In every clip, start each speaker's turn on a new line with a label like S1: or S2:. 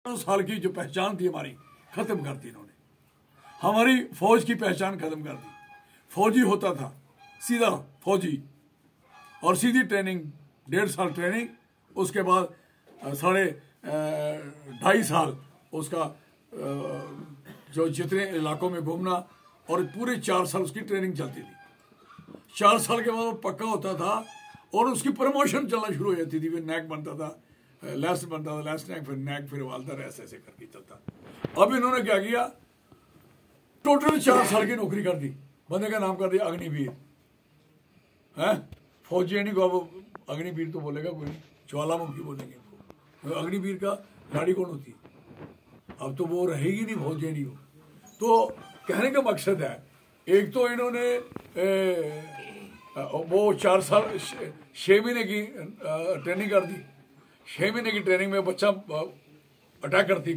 S1: साल की जो पहचान थी हमारी खत्म कर दी इन्होंने। हमारी फौज की पहचान खत्म कर दी। फौजी होता था सीधा फौजी और सीधी ट्रेनिंग, 1.5 साल ट्रेनिंग, उसके बाद 2.5 साल उसका जो जितने इलाकों में घूमना और पूरे 4 साल उसकी ट्रेनिंग चलती थी। 4 साल के बाद वो पक्का होता था और उसकी प्रमोशन चलना शुरू हो जाती थी। फिर नैक बनता था, लेफ्ट बनता था, लेफ्ट नैक, फिर नैक, फिर वालदार, ऐसे ऐसे करके चलता। अब इन्होंने क्या किया, टोटल 4 साल की नौकरी कर दी। बंदे का नाम कर दिया अग्निवीर है। फौजी नहीं को अब अग्निवीर तो बोलेगा कोई, ज्वालामुखी बोलेंगे इनको। अग्निवीर का गाड़ी कौन होती है? अब तो वो रहेगी नहीं, फौजी नहीं हो। तो कहने का मकसद है, एक तो इन्होंने वो 4 साल 6 महीने की ट्रेनिंग कर दी। 6 महीने की ट्रेनिंग में बच्चा अटैक करती,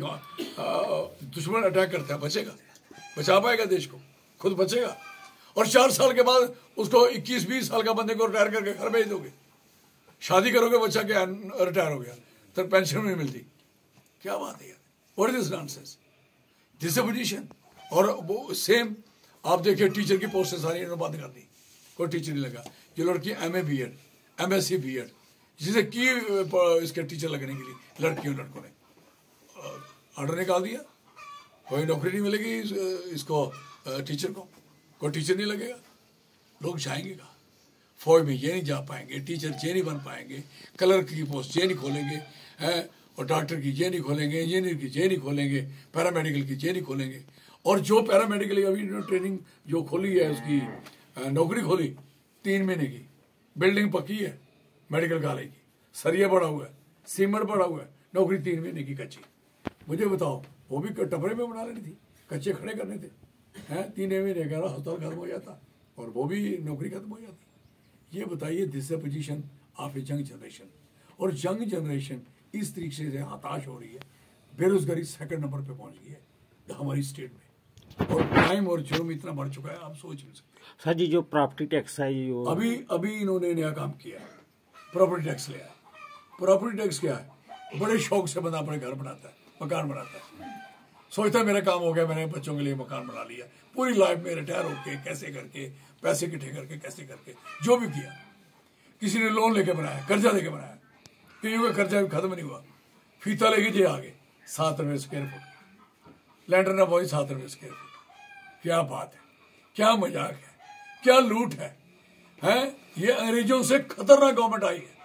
S1: दुश्मन अटैक करता है, बचेगा, बचा पाएगा देश को, खुद बचेगा। और 4 साल के बाद उसको 21-20 साल का बंदे को रिटायर करके घर भेज दोगे। शादी करोगे, बच्चा क्या रिटायर हो गया तो पेंशन नहीं मिलती। क्या बात है यार, what is this nonsense, this position. और वो सेम आप देखिए, टीचर की पोस्टें सारी इन्होंने बंद कर दी, कोई टीचर नहीं लगा। जो लड़की MA BEd, MSc BEd जिसे की इसके टीचर लगने के लिए लड़कियों लड़कों ने ऑर्डर निकाल दिया, कोई नौकरी नहीं मिलेगी इसको, टीचर को कोई टीचर नहीं लगेगा। लोग जाएंगे कहाँ? फौज में ये नहीं जा पाएंगे, टीचर ये नहीं बन पाएंगे, क्लर्क की पोस्ट ये नहीं खोलेंगे हैं, और डॉक्टर की ये नहीं खोलेंगे, इंजीनियर की ये नहीं खोलेंगे, पैरामेडिकल की ये नहीं खोलेंगे। और जो पैरामेडिकल अभी ट्रेनिंग जो खोली है, उसकी नौकरी खोली 3 महीने की, बिल्डिंग पक्की है मेडिकल कॉलेज की, सरिया पड़ा हुआ है, सीमेंट पड़ा हुआ है, नौकरी 3 महीने की कच्ची। मुझे बताओ, वो भी टपरे में बना लेनी थी, कच्चे खड़े करने थे हैं। 3 महीने का अस्पताल खत्म हो जाता और वो भी नौकरी खत्म हो जाती। ये बताइए, this is position of a young generation. और यंग जनरेशन इस तरीके से हताश हो रही है, बेरोजगारी 2nd नंबर पे पहुंच गई है हमारी स्टेट में, और क्राइम और जुर्म इतना बढ़ चुका है, आप सोच नहीं सकते।
S2: सर जी, जो प्रॉपर्टी टैक्स है,
S1: अभी इन्होंने नया काम किया, प्रॉपर्टी टैक्स लिया। प्रॉपर्टी टैक्स क्या है? बड़े शौक से बंदा अपने घर बनाता है, मकान बनाता है, सोचता है मेरा काम हो गया, मैंने बच्चों के लिए मकान बना लिया। पूरी लाइफ में रिटायर होके कैसे करके, पैसे इकट्ठे करके, कैसे करके जो भी किया, किसी ने लोन लेके बनाया, कर्जा लेके बनाया, कईयों का कर्जा भी खत्म नहीं हुआ, फीता लेके जे आगे 7 रुपये स्क्वायर फुट, लैंडर ना पहुंची 7 रुपये स्क्वायर फुट। क्या बात है, क्या मजाक है, क्या लूट है, हैं? ये अंग्रेजों से खतरनाक गवर्नमेंट आई है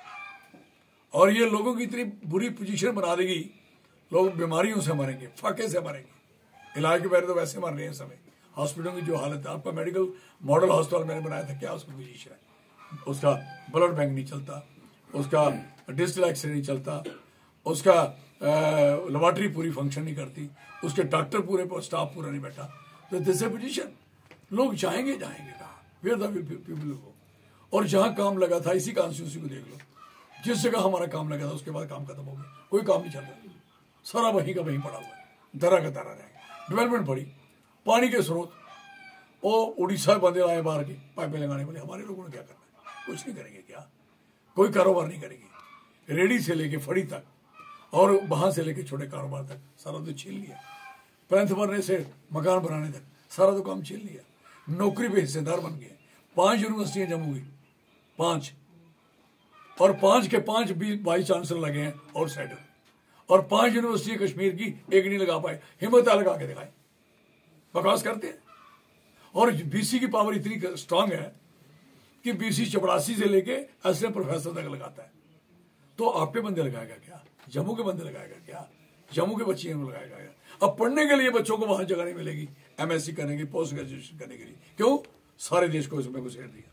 S1: और ये लोगों की इतनी बुरी पोजीशन बना देगी, लोग बीमारियों से मरेंगे, फाके से मरेंगे। इलाज के पहले तो वैसे मर रहे हैं समय। हॉस्पिटलों की जो हालत है, आपका मेडिकल मॉडल हॉस्पिटल मैंने बनाया था, क्या उसकी पोजीशन है? उसका ब्लड बैंक नहीं चलता, उसका डिजिटल एक्सरे नहीं चलता, उसका लेबॉर्ट्री पूरी फंक्शन नहीं करती, उसके डॉक्टर पूरे, स्टाफ पूरा नहीं बैठा। तो दिस पोजीशन, लोग जाएंगे कहाँ? Where the people go. और जहाँ काम लगा था, इसी कॉन्स्टिट्यूंसी को देख लो, जिस जगह हमारा काम लगा था उसके बाद काम खत्म हो गया, कोई काम नहीं चल रहा, सारा वहीं का वहीं पड़ा हुआ है, दरा का दरा रहेगा। डेवलपमेंट बढ़ी, पानी के स्रोत, वो उड़ीसा बंदे आए बाहर की पाइपें लगाने वाले, हमारे लोगों ने क्या करना है? कुछ नहीं करेंगे। क्या कोई कारोबार नहीं करेंगे? रेडी से लेके फड़ी तक और वहां से लेके छोटे कारोबार तक सारा तो छीन लिया। प्लेंथ भरने से मकान बनाने तक सारा तो काम छीन लिया। नौकरी पे हिस्सेदार बन गए। 5 यूनिवर्सिटियां जम्मू की, 5, और 5 के 5 भी वाइस चांसलर लगे हैं और सेटर, और 5 यूनिवर्सिटी कश्मीर की एक नहीं लगा पाए, हिम्मत लगा के दिखाए, बकवास करते हैं। और BC की पावर इतनी स्ट्रांग है कि BC चपरासी से लेके असले प्रोफेसर तक लगाता है। तो आप पे बंदे लगाएगा क्या? जम्मू के बंदे लगाएगा क्या? जम्मू के बच्चे लगाएगा क्या? अब पढ़ने के लिए बच्चों को वहां जगह नहीं मिलेगी MSc करने की, पोस्ट ग्रेजुएशन करने के लिए। क्यों? सारे देश को इसमें घुसेड़ दिया।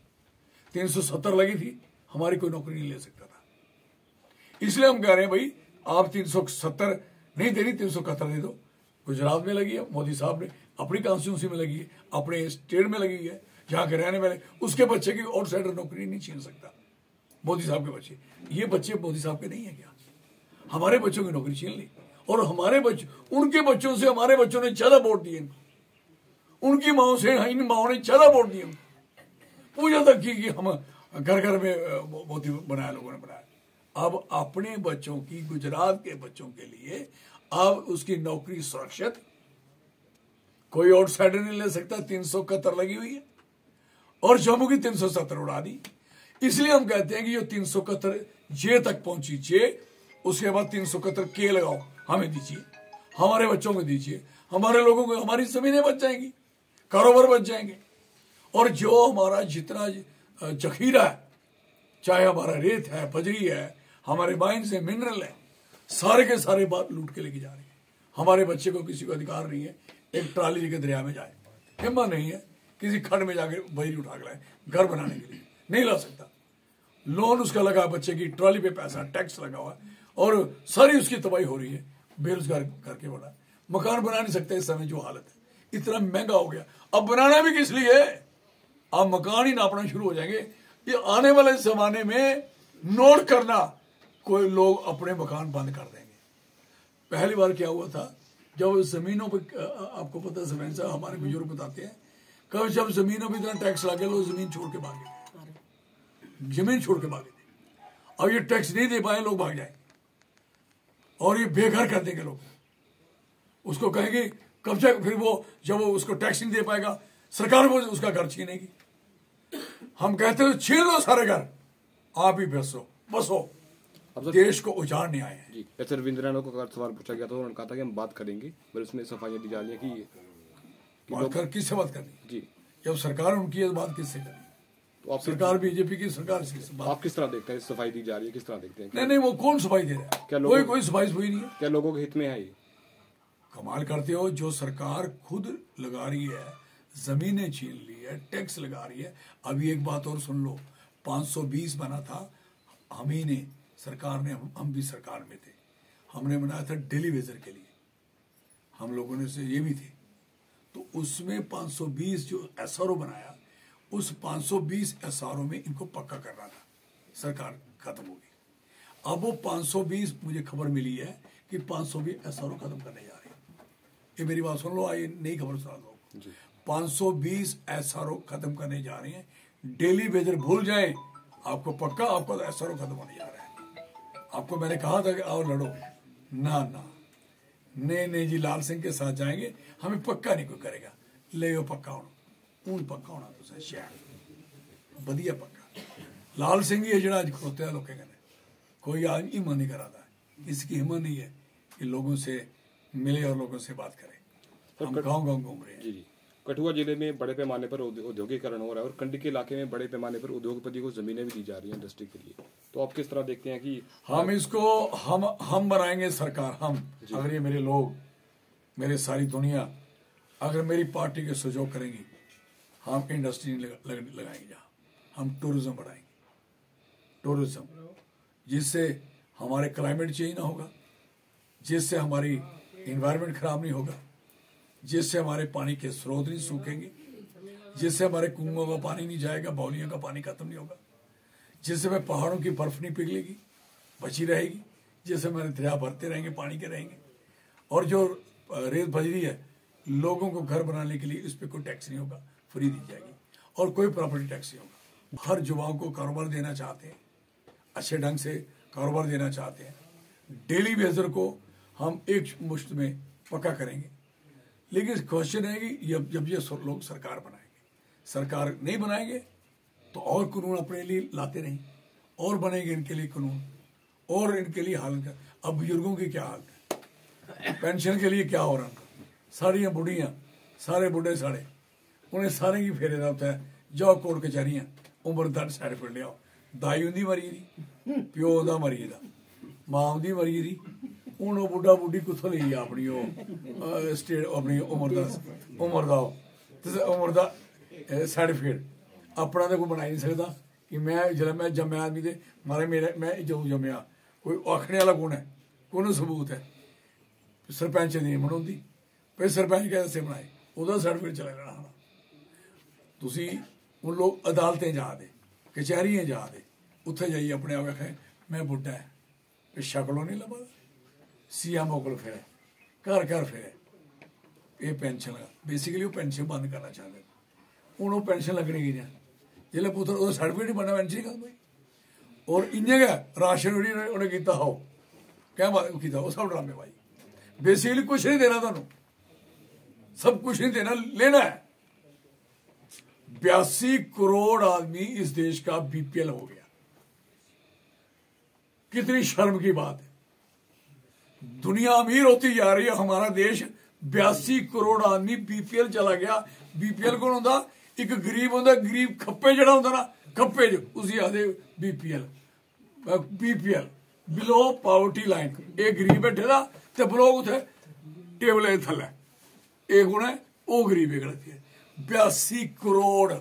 S1: 370 लगी थी, हमारी कोई नौकरी नहीं ले सकता था। इसलिए हम कह रहे हैं, भाई आप 370 नहीं देनी, 371 दे दो। गुजरात में लगी है, मोदी साहब ने अपनी कॉन्स्टिट्यूंसी में लगी है, अपने स्टेट में लगी है, जहां के रहने वाले, उसके बच्चे की आउटसाइडर नौकरी नहीं छीन सकता। मोदी साहब के बच्चे, ये बच्चे मोदी साहब के नहीं है क्या? हमारे बच्चों की नौकरी छीन ली, और हमारे बच्चे, उनके बच्चों से हमारे बच्चों ने ज्यादा वोट दिए, उनकी माओ से इन माओ ने ज्यादा वोट दिए। पूजा तक की कि हम घर घर में मोदी बनाया, लोगों ने बनाया। अब अपने बच्चों की, गुजरात के बच्चों के लिए अब उसकी नौकरी सुरक्षित, कोई आउटसाइडर नहीं ले सकता। 371 लगी हुई है और जम्मू की 370 उड़ा दी। इसलिए हम कहते हैं कि जो 371 जे तक पहुंची, जे उसके बाद 371 के लगाओ, हमें दीजिए, हमारे बच्चों को दीजिए, हमारे लोगों को, हमारी जमीनें बच जाएंगी, कारोबार बच जाएंगे। और जो हमारा जितना जखीरा है, चाहे हमारा रेत है, बजरी है, हमारे माइंस है, मिनरल है, सारे के सारे बात लूट के लेके जा रहे हैं। हमारे बच्चे को किसी को अधिकार नहीं है एक ट्राली लेके दरिया में जाए, हिम्मत नहीं है किसी खंड में जाके बजरी उठा के लाए घर बनाने के लिए, नहीं ला सकता। लोन उसका लगा, बच्चे की ट्रॉली पे पैसा, टैक्स लगा हुआ है और सारी उसकी तबाही हो रही है। बेरोजगार करके बड़ा मकान बना नहीं सकते इस समय जो हालत है, इतना महंगा हो गया। अब बनाना भी किस लिए? अब मकान ही नापना शुरू हो जाएंगे। ये आने वाले जमाने में नोट करना, कोई लोग अपने मकान बंद कर देंगे। पहली बार क्या हुआ था, जब जमीनों पे, आपको पता है सरपंच साहब, हमारे बुजुर्ग बताते हैं, कब जब जमीनों पे इतना टैक्स लगे लोग जमीन छोड़ के भागे, जमीन छोड़ के भागे थे। अब ये टैक्स नहीं दे पाए, लोग भाग जाए और ये बेघर कर देंगे लोग। उसको कहेंगे कब्जा, फिर वो जब वो उसको टैक्स नहीं दे पाएगा, सरकार वो उसका घर छीनेगी। हम कहते हैं छीन लो सारे घर, आप ही बसो, अब देश को उजाड़ने आए हैं।
S3: जी, ऐसे रविंद्रनाथ को सवाल पूछा गया था, उन्होंने कहा था कि हम बात करेंगे, पर उसमें सफाइयां दी जा रही है कि
S1: किससे बात करनी
S3: जी,
S1: जब सरकार उनकी है, बात किससे करनी?
S3: तो आप
S1: सरकार बीजेपी की सरकार से
S3: आप किस तरह देखते हैं? सफाई दी जा रही है, किस तरह देखते हैं?
S1: नहीं, वो कौन सफाई दे रहा है? क्या कोई सफाई हुई नहीं है?
S3: क्या लोगों के हित में है ये?
S1: कमाल करते हो, जो सरकार खुद लगा रही है, जमीनें छीन ली है, टैक्स लगा रही है। अभी एक बात और सुन लो, 520 बना था, हम ही ने, सरकार ने, हम भी सरकार में थे, हमने बनाया था डेली वेजर के लिए, हम लोगों ने से ये भी थे। तो उसमें 520 जो एसआरओ बनाया, उस 520 एसआरओ में इनको पक्का करना था, सरकार खत्म हो गई। अब वो 520, मुझे खबर मिली है कि 520 एसआरओ खत्म करने जा रहे हैं। ये मेरी बात सुन लो, आइए नई खबर सुना दो। 520 एसआरओ खत्म करने जा रहे हैं। डेली वेजर भूल जाए, आपको पक्का, आपका एसआरओ खत्म होने जा रहा है। आपको मैंने कहा था कि आओ लड़ो, ना नहीं जी, लाल सिंह के साथ जाएंगे, हमें पक्का नहीं कोई करेगा। ले पक्का होना, पक्का होना तो शहर बढ़िया पक्का। लाल सिंह ही है जो अज खड़ोते हैं लोगों ने, कोई आज हिम्मत नहीं कराता है, इसकी हिम्मत नहीं है कि लोगों से मिले और लोगों से बात करे। हम गाँव घूम रहे हैं।
S3: जी, कठुआ जिले में बड़े पैमाने पर औद्योगिकरण हो रहा है और कंडी के इलाके में बड़े पैमाने पर उद्योगपति को जमीनें भी दी जा रही हैं इंडस्ट्री के लिए, तो आप किस तरह देखते हैं कि
S1: हम इसको हम बनाएंगे सरकार? हम, अगर ये मेरे लोग, मेरे सारी दुनिया अगर मेरी पार्टी के सहयोग करेंगी, हम इंडस्ट्री लगाएंगे जहाँ, हम टूरिज्म बढ़ाएंगे, टूरिज्म, जिससे हमारे क्लाइमेट चेंज ना होगा, जिससे हमारी इन्वायरमेंट खराब नहीं होगा, जिससे हमारे पानी के स्रोत नहीं सूखेंगे, जिससे हमारे कुओं का पानी नहीं जाएगा, बाउलियों का पानी खत्म नहीं होगा, जिससे में पहाड़ों की बर्फ नहीं पिघलेगी, बची रहेगी, जिससे हमारे दरिया भरते रहेंगे, पानी के रहेंगे। और जो रेत बजरी है, लोगों को घर बनाने के लिए इस पर कोई टैक्स नहीं होगा, फ्री दी जाएगी और कोई प्रॉपर्टी टैक्स नहीं होगा। हर युवाओं को कारोबार देना चाहते हैं, अच्छे ढंग से कारोबार देना चाहते हैं। डेली वेजर को हम एक मुश्त में पक्का करेंगे, लेकिन क्वेश्चन है कि जब ये लोग सरकार बनाएंगे, सरकार नहीं बनाएंगे तो और कानून अपने लिए लाते नहीं, और बनेंगे इनके लिए कानून, और इनके लिए हालत। अब बुजुर्गों की क्या हालत है, पेंशन के लिए क्या हो रहा है, सारियां बुढ़ियां, सारे बुढ़े साढ़े, उन्हें सारे की फेरे होता है, जाओ कोर्ट कचहरियां, उम्र दर्द सर्टिफिकेट लियाओ, दाई उंदी मरी दी, प्यो दा मरी दा, मां उंदी मरी दी, हूँ वो बुढ़ा बुढ़ी कुत्थों ली अपनी स्टेट अपनी उम्र दा सर्टिफिकेट अपना तो कोई बनाई नहीं सकता कि मैं जम्या आदमी दे मारे मैं जो जम्या, कोई आखने वाला कौन है, कौन सबूत है? सरपंच नहीं बनाती, फिर सरपंच कैसे बनाए, ਉਹਦਾ सर्टिफिकेट चला जाना। तुसी हूँ लोग अदालतें जा दे, कचहरियां जा दे, उत्थे जाइए अपने आप आखे मैं बुढ़ा है, फिर शक्लों नहीं लभा, सीएम कोल फिरे, घर घर फिरे, ये पेंशन बेसिकली वो पेंशन बंद करना चाहते, हूँ वो पेंशन लगनी की जिसले पुत्र वो सर्टिफिकेट बनना पेंशन कर भाई। और इ'यां गै राशन उन्हें किया हो क्या किया वो सब ड्रामे भाई, बेसिकली कुछ नहीं देना थानू, सब कुछ नहीं देना, लेना है। 82 करोड़ आदमी इस देश का बीपीएल हो गया। कितनी शर्म की बात है। दुनिया अमीर होती जा रही है, हमारा देश 82 करोड़ आदमी बीपीएल चला गया। बीपीएल कौन होंदा? एक गरीब होंदा, गरीब खप्पे जड़ा होंदा ना, खप्पे जो उसी आदे BPL. BPL below poverty line. एक गरीब बैठे दा ते लोग उथे टेबल थले, एक कौन है? वो गरीब है गलती है। 82 करोड़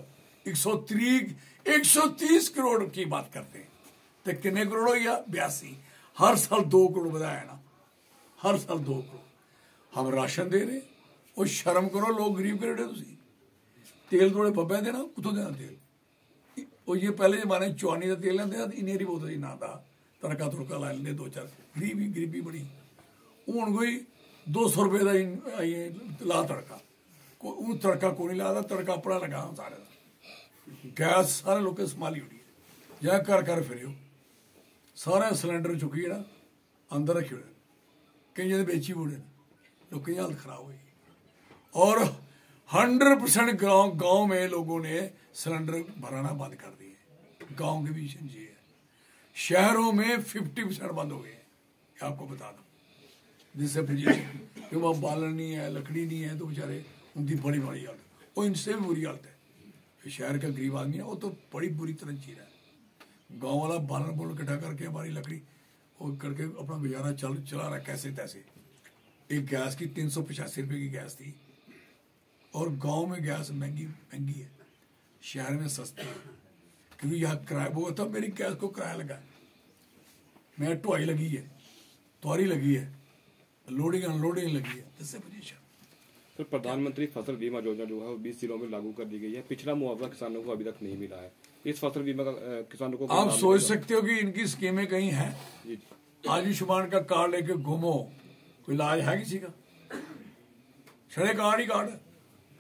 S1: 130 करोड़ की बात करते हैं, तो कितने करोड़ हो गया? 82। हर साल 2 करोड़ बढ़ाया ना, हर साल 2 करोड़। हम राशन दे रहे, और शर्म करो, लोग गरीब करे तुसी। तेल थोड़े बब्बे देना, कुतों देना तेल? और ये पहले जमाने चौनी का तेल लेंदे, इन्हें बोतल ना था, तड़का तुड़का ला लेंदे 2-4। गरीबी बड़ी। हूँ कोई 200 रुपये का ला तड़का, तड़का को नहीं ला, तड़का अपना लगा सारे का। गैस सारे लोग संभाली उड़ी है, या घर फिर सारे सिलेंडर चुकी ना अंदर रखे हुए, कई बेची बुड़े, लोगों की हालत खराब हुई। और 100% गांव में लोगों ने सिलेंडर भराना बंद कर दिए। गांव के बीच ये है। शहरों में 50% बंद हो गए हैं, आपको बता दूं। जिससे फिर वहाँ बालन नहीं है, लकड़ी नहीं है, तो बेचारे उनकी बड़ी हालत, और इनसे भी बुरी हालत है। शहर का गरीब आदमी है, वो तो बड़ी बुरी तरह जी रहा है। गाँव वाला बालन बोल इकट्ठा करके हमारी लकड़ी वो करके अपना गुजारा चला रहा है कैसे तैसे। एक गैस की 385 रुपये की गैस थी, और गांव में गैस महंगी है, शहर में सस्ती है। क्योंकि यहाँ किराया वो था, मेरी गैस को किराया लगा है, मेरा ढुआई लगी है, तोरी लगी है, लोडिंग अनलोडिंग लगी है, इससे पोजीशन।
S3: तो प्रधानमंत्री फसल बीमा योजना जो है वो 20 जिलों में लागू कर दी गई है। पिछला मुआवजा किसानों को अभी तक नहीं मिला है। इस फसल बीमा का किसानों को
S1: आप सोच सकते हो कि इनकी स्कीमें कहीं हैं। आयुष्मान का कार्ड लेके घूमो, कोई इलाज है किसी का? छड़े कार्ड ही कार्ड है,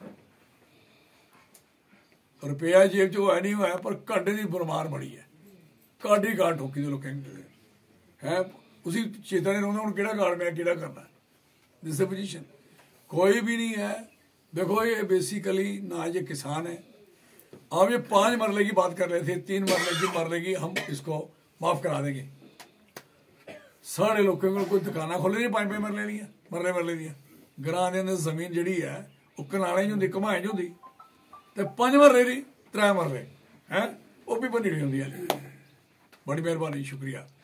S1: रुपया जेब चो है नहीं हुआ, पर घंटे की बरमार बड़ी है। कार्ड ही कार्ड ठोकी दे लोग है, उसी चेता ने रोना, केड़ा कार्ड मेरा केड़ा करना है, जिससे पोजीशन कोई भी नहीं है। देखो ये बेसिकली ना ये किसान है। आप ये 5 मरले की बात कर रहे थे, 3 मरले की हम इसको माफ करा देंगे। साढ़े लोगों को कोई दुकाना खोले नहीं 5 मरले दिया। ग्रां के अंदर जमीन जी है वो कनाले च होंगी, घमाए च होंगी, तो 5 मरले नहीं 3 मरले है, वो भी बनी होंगी। बड़ी मेहरबानी, शुक्रिया।